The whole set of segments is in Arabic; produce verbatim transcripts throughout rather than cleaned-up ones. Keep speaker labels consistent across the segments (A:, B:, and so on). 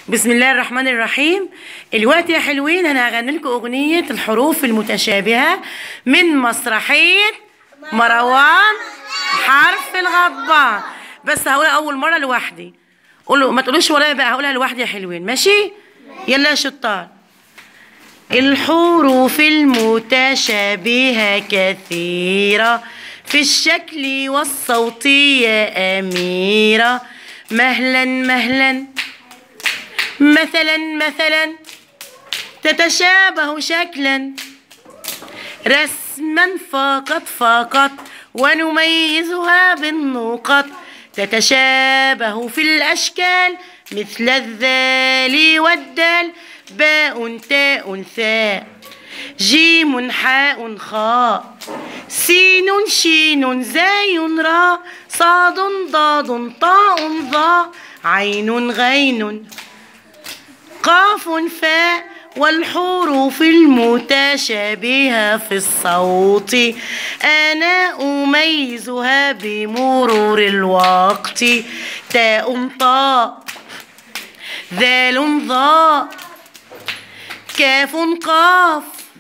A: بسم الله الرحمن الرحيم. الوقت يا حلوين انا هغني لكم اغنيه الحروف المتشابهه من مسرحيه مروان حرف الغضبان، بس هقولها اول مره لوحدي. قولوا ما تقولوش ورايا بقى، هقولها لوحدي يا حلوين، ماشي؟ يلا يا شطار. الحروف المتشابهه كثيره في الشكل والصوت يا أميرة، مهلا مهلا مثلا مثلا تتشابه شكلا، رسما فقط فقط ونميزها بالنقط، تتشابه في الأشكال مثل الذال والدال، باء تاء ثاء جيم حاء خاء، سين شين زاي راء، صاد ضاد طاء ظاء، عين غين قاف فاء. والحروف المتشابهة في الصوت أنا أميزها بمرور الوقت، تاء طاء ذال ظاء كاف قاف،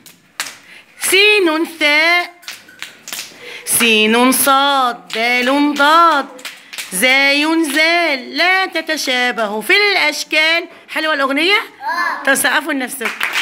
A: سين ثاء سين صاد دال ضاد، زاي زال، لا تتشابه في الأشكال. حلوة الأغنية؟ تسقفوا لنفسكم.